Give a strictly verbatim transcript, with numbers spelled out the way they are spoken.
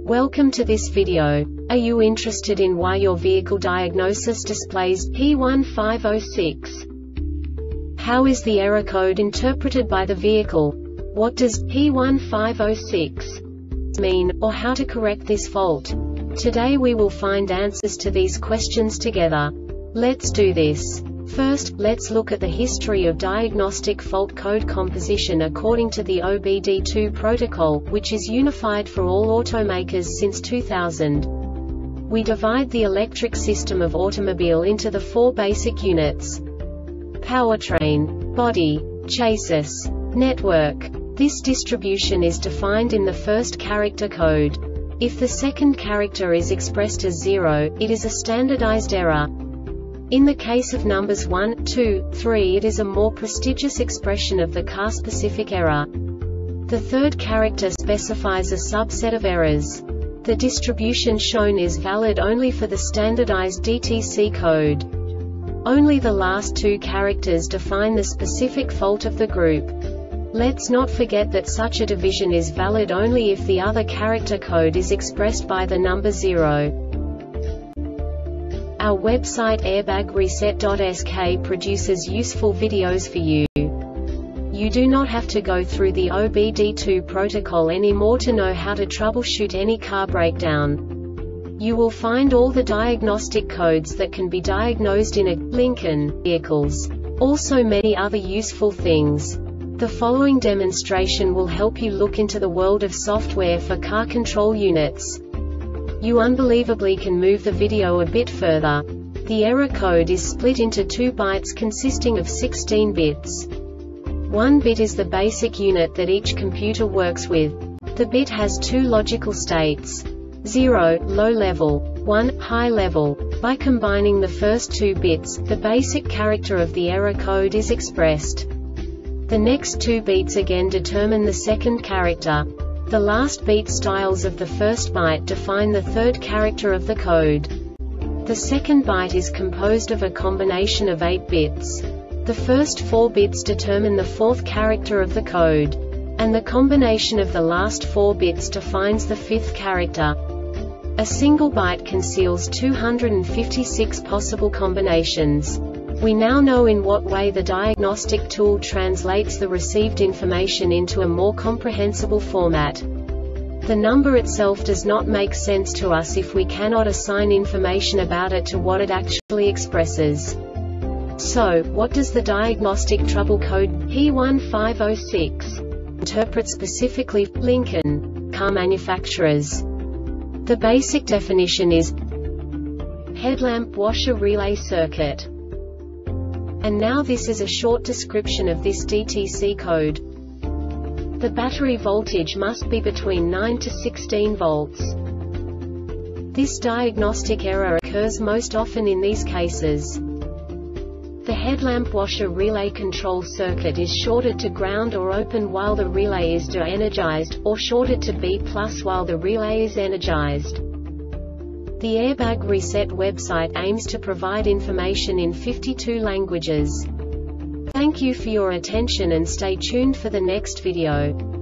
Welcome to this video. Are you interested in why your vehicle diagnosis displays P one five zero six? How is the error code interpreted by the vehicle? What does P one five zero six mean, or how to correct this fault? Today we will find answers to these questions together. Let's do this. First, let's look at the history of diagnostic fault code composition according to the O B D two protocol, which is unified for all automakers since two thousand. We divide the electric system of automobile into the four basic units: powertrain, body, chassis, network. This distribution is defined in the first character code. If the second character is expressed as zero, it is a standardized error. In the case of numbers one, two, three, it is a more prestigious expression of the car-specific error. The third character specifies a subset of errors. The distribution shown is valid only for the standardized D T C code. Only the last two characters define the specific fault of the group. Let's not forget that such a division is valid only if the other character code is expressed by the number zero. Our website airbag reset dot S K produces useful videos for you. You do not have to go through the O B D two protocol anymore to know how to troubleshoot any car breakdown. You will find all the diagnostic codes that can be diagnosed in a Lincoln vehicles. Also many other useful things. The following demonstration will help you look into the world of software for car control units. You unbelievably can move the video a bit further. The error code is split into two bytes consisting of sixteen bits. One bit is the basic unit that each computer works with. The bit has two logical states: zero, low level, one, high level. By combining the first two bits, the basic character of the error code is expressed. The next two beats again determine the second character. The last beat styles of the first byte define the third character of the code. The second byte is composed of a combination of eight bits. The first four bits determine the fourth character of the code. And the combination of the last four bits defines the fifth character. A single byte conceals two hundred fifty-six possible combinations. We now know in what way the diagnostic tool translates the received information into a more comprehensible format. The number itself does not make sense to us if we cannot assign information about it to what it actually expresses. So, what does the diagnostic trouble code P one five zero six interpret specifically for Lincoln car manufacturers? The basic definition is headlamp washer relay circuit. And now this is a short description of this D T C code. The battery voltage must be between nine to sixteen volts. This diagnostic error occurs most often in these cases. The headlamp washer relay control circuit is shorted to ground or open while the relay is de-energized, or shorted to B plus while the relay is energized. The Airbag Reset website aims to provide information in fifty-two languages. Thank you for your attention and stay tuned for the next video.